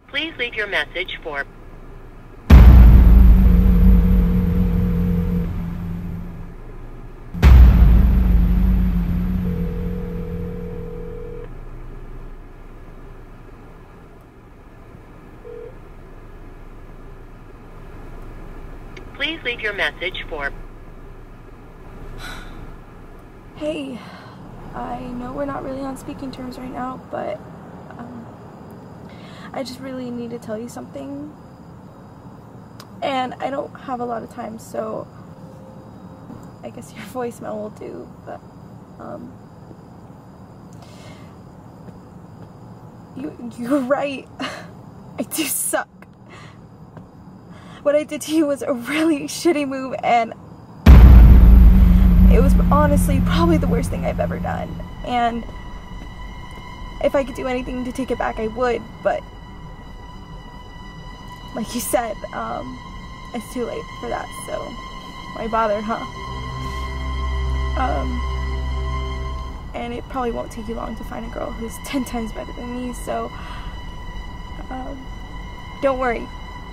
Please leave your message for... Please leave your message for... Hey, I know we're not really on speaking terms right now, but I just really need to tell you something. And I don't have a lot of time, so I guess your voicemail will do, but you're right. I do suck. What I did to you was a really shitty move, and it was honestly probably the worst thing I've ever done. And if I could do anything to take it back, I would, but like you said, it's too late for that, so why bother, huh? And it probably won't take you long to find a girl who's 10 times better than me, so don't worry.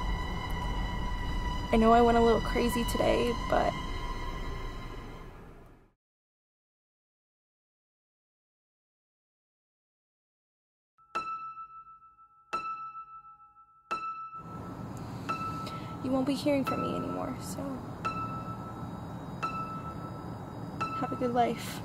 I know I went a little crazy today, but you won't be hearing from me anymore, so have a good life.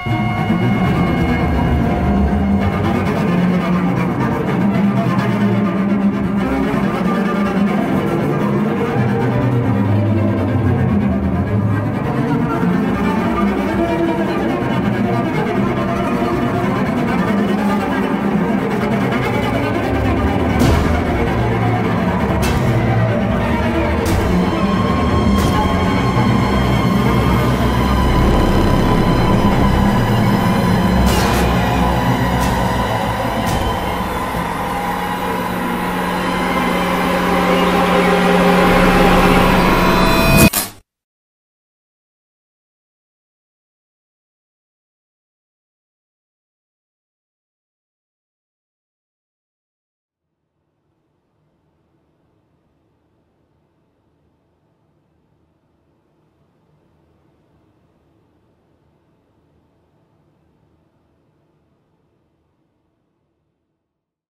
bye.